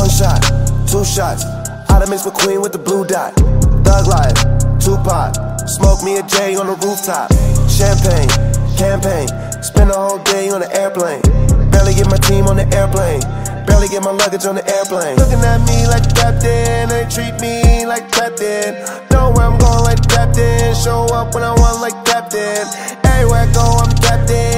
One shot, two shots. I done mixed McQueen with the blue dot. Thug life, Tupac. Smoke me a J on the rooftop. Champagne, campaign. Spend the whole day on the airplane. Barely get my team on the airplane. Barely get my luggage on the airplane. Looking at me like the captain, they treat me like captain. Know where I'm going like captain. Show up when I want like captain. Everywhere I go, I'm captain.